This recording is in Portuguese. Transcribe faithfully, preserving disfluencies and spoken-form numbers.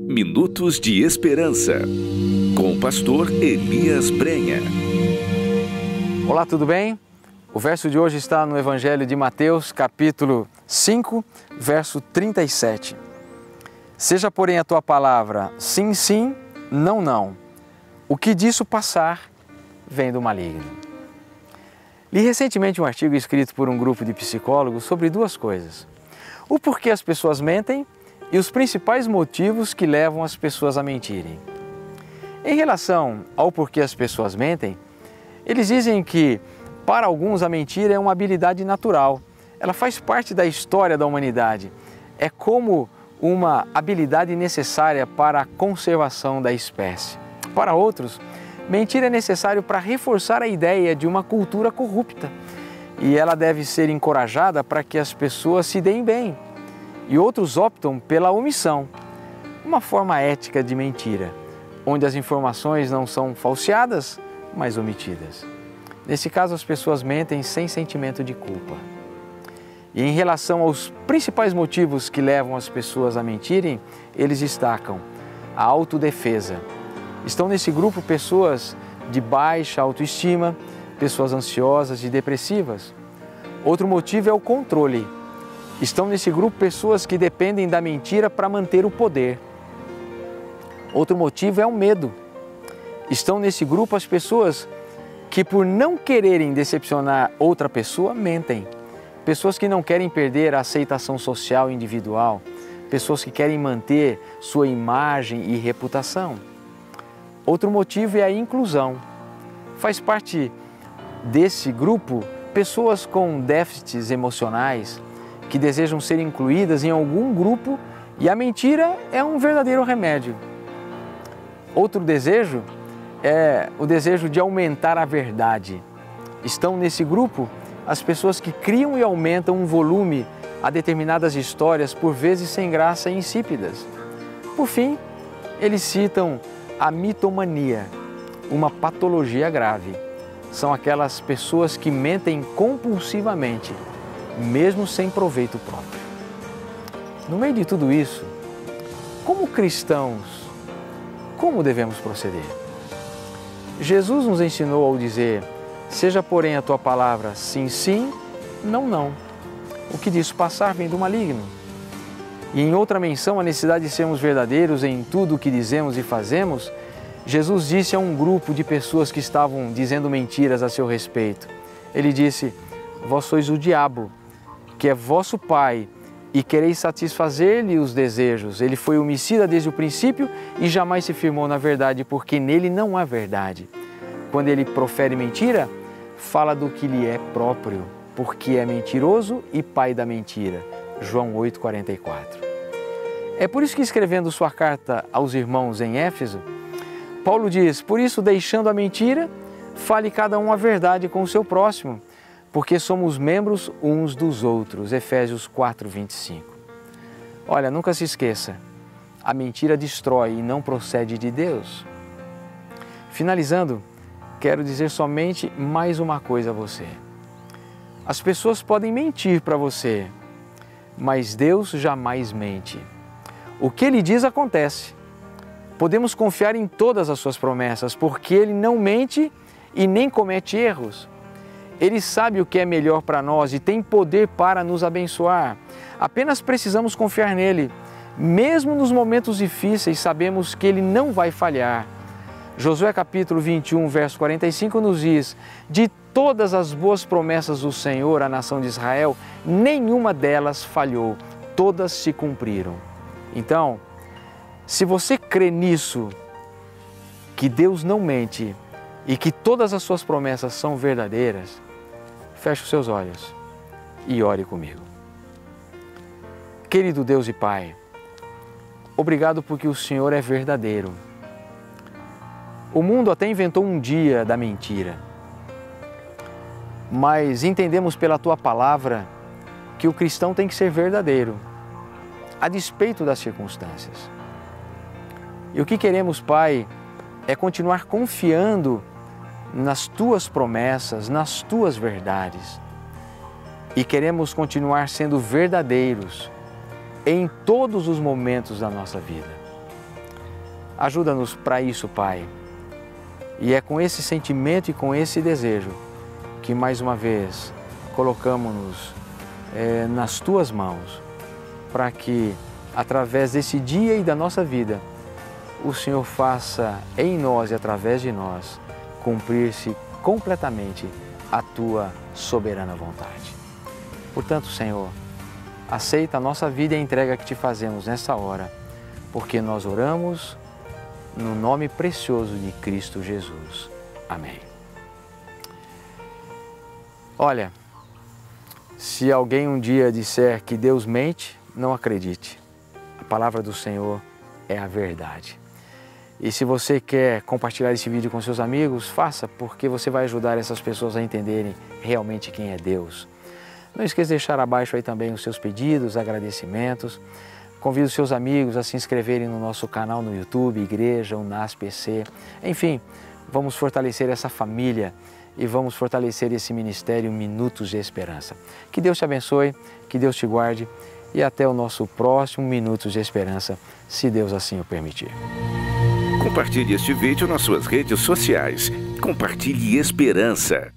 Minutos de Esperança, com o pastor Elias Brenha. Olá, tudo bem? O verso de hoje está no Evangelho de Mateus, capítulo cinco, verso trinta e sete. Seja, porém, a tua palavra sim, sim, não, não. O que disso passar, vem do maligno. Li recentemente um artigo escrito por um grupo de psicólogos sobre duas coisas: o porquê as pessoas mentem e os principais motivos que levam as pessoas a mentirem. Em relação ao porquê as pessoas mentem, eles dizem que, para alguns, a mentira é uma habilidade natural. Ela faz parte da história da humanidade. É como uma habilidade necessária para a conservação da espécie. Para outros, mentir é necessário para reforçar a ideia de uma cultura corrupta e ela deve ser encorajada para que as pessoas se deem bem. E outros optam pela omissão, uma forma ética de mentira, onde as informações não são falseadas, mas omitidas. Nesse caso, as pessoas mentem sem sentimento de culpa. E em relação aos principais motivos que levam as pessoas a mentirem, eles destacam a autodefesa. Estão nesse grupo pessoas de baixa autoestima, pessoas ansiosas e depressivas. Outro motivo é o controle. Estão nesse grupo pessoas que dependem da mentira para manter o poder. Outro motivo é o medo. Estão nesse grupo as pessoas que, por não quererem decepcionar outra pessoa, mentem. Pessoas que não querem perder a aceitação social individual. Pessoas que querem manter sua imagem e reputação. Outro motivo é a inclusão. Faz parte desse grupo pessoas com déficits emocionais que desejam ser incluídas em algum grupo e a mentira é um verdadeiro remédio. Outro desejo é o desejo de aumentar a verdade. Estão nesse grupo as pessoas que criam e aumentam um volume a determinadas histórias, por vezes sem graça e insípidas. Por fim, eles citam a mitomania, uma patologia grave. São aquelas pessoas que mentem compulsivamente, mesmo sem proveito próprio. No meio de tudo isso, como cristãos, como devemos proceder? Jesus nos ensinou ao dizer: seja, porém, a tua palavra sim, sim, não, não. O que disso passar vem do maligno. E em outra menção, a necessidade de sermos verdadeiros em tudo o que dizemos e fazemos, Jesus disse a um grupo de pessoas que estavam dizendo mentiras a seu respeito. Ele disse: vós sois o diabo, que é vosso pai, e quereis satisfazer-lhe os desejos. Ele foi homicida desde o princípio e jamais se firmou na verdade, porque nele não há verdade. Quando ele profere mentira, fala do que lhe é próprio, porque é mentiroso e pai da mentira. João oito, quarenta e quatro. É por isso que, escrevendo sua carta aos irmãos em Éfeso, Paulo diz: por isso, deixando a mentira, fale cada um a verdade com o seu próximo, porque somos membros uns dos outros. Efésios quatro, vinte e cinco. Olha, nunca se esqueça, a mentira destrói e não procede de Deus. Finalizando, quero dizer somente mais uma coisa a você. As pessoas podem mentir para você, mas Deus jamais mente. O que Ele diz acontece. Podemos confiar em todas as suas promessas, porque Ele não mente e nem comete erros. Ele sabe o que é melhor para nós e tem poder para nos abençoar. Apenas precisamos confiar nele. Mesmo nos momentos difíceis, sabemos que Ele não vai falhar. Josué capítulo vinte e um, verso quarenta e cinco nos diz: de todas as boas promessas do Senhor à nação de Israel, nenhuma delas falhou, todas se cumpriram. Então, se você crê nisso, que Deus não mente e que todas as suas promessas são verdadeiras, feche os seus olhos e ore comigo. Querido Deus e Pai, obrigado porque o Senhor é verdadeiro. O mundo até inventou um dia da mentira, mas entendemos pela Tua palavra que o cristão tem que ser verdadeiro, a despeito das circunstâncias. E o que queremos, Pai, é continuar confiando nas Tuas promessas, nas Tuas verdades. E queremos continuar sendo verdadeiros em todos os momentos da nossa vida. Ajuda-nos para isso, Pai. E é com esse sentimento e com esse desejo que mais uma vez colocamos-nos é, nas Tuas mãos, para que através desse dia e da nossa vida, o Senhor faça em nós e através de nós cumprir-se completamente a Tua soberana vontade. Portanto, Senhor, aceita a nossa vida e a entrega que Te fazemos nessa hora, porque nós oramos no nome precioso de Cristo Jesus. Amém. Olha, se alguém um dia disser que Deus mente, não acredite. A palavra do Senhor é a verdade. E se você quer compartilhar esse vídeo com seus amigos, faça, porque você vai ajudar essas pessoas a entenderem realmente quem é Deus. Não esqueça de deixar abaixo aí também os seus pedidos, agradecimentos. Convido os seus amigos a se inscreverem no nosso canal no YouTube, Igreja Unas P C. Enfim, vamos fortalecer essa família e vamos fortalecer esse ministério Minutos de Esperança. Que Deus te abençoe, que Deus te guarde e até o nosso próximo Minutos de Esperança, se Deus assim o permitir. Compartilhe este vídeo nas suas redes sociais. Compartilhe esperança.